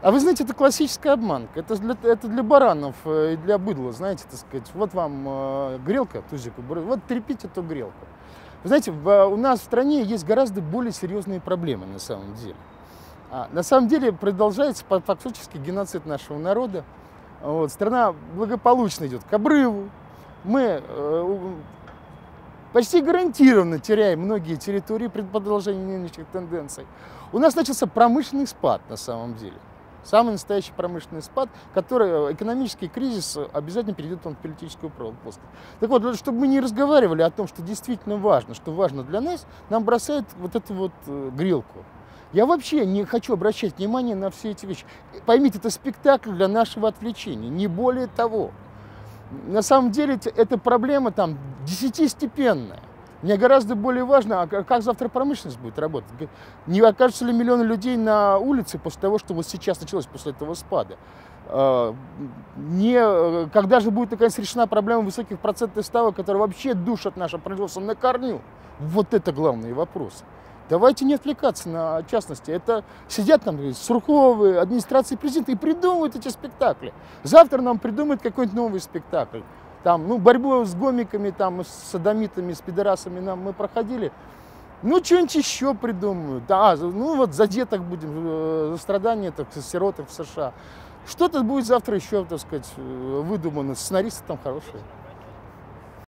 А вы знаете, это классическая обманка. Это для баранов и для быдла, знаете, так сказать. Вот вам грелка, тузик, вот трепите эту грелку. Вы знаете, у нас в стране есть гораздо более серьезные проблемы на самом деле. На самом деле продолжается фактически геноцид нашего народа. Вот, страна благополучно идет к обрыву. Мы почти гарантированно теряем многие территории при продолжении нынешних тенденций. У нас начался промышленный спад на самом деле. Самый настоящий промышленный спад, который экономический кризис обязательно перейдет в политическую плоскость. Так вот, чтобы мы не разговаривали о том, что действительно важно, что важно для нас, нам бросают вот эту вот грелку. Я вообще не хочу обращать внимание на все эти вещи. Поймите, это спектакль для нашего отвлечения, не более того. На самом деле, эта проблема там десятистепенная. Мне гораздо более важно, как завтра промышленность будет работать. Не окажутся ли миллионы людей на улице после того, что вот сейчас началось после этого спада? Когда же будет наконец решена проблема высоких процентных ставок, которые вообще душат наше производство на корню? Вот это главные вопросы. Давайте не отвлекаться на частности. Это сидят там Сурковы, администрации президента и придумывают эти спектакли. Завтра нам придумают какой-нибудь новый спектакль. Там, борьбу с гомиками, там, с содомитами, с пидорасами мы проходили. Что-нибудь еще придумают. Вот за деток будем, за страдания сироток в США. Что-то будет завтра еще, так сказать, выдумано. Сценаристы там хорошие.